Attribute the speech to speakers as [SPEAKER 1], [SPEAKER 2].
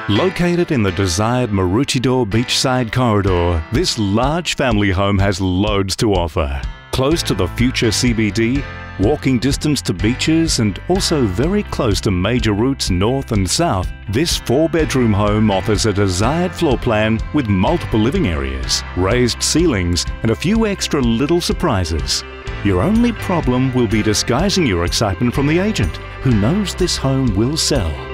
[SPEAKER 1] Located in the desired Maroochydore beachside corridor, this large family home has loads to offer. Close to the future CBD, walking distance to beaches and also very close to major routes north and south, this 4-bedroom home offers a desired floor plan with multiple living areas, raised ceilings and a few extra little surprises. Your only problem will be disguising your excitement from the agent, who knows this home will sell.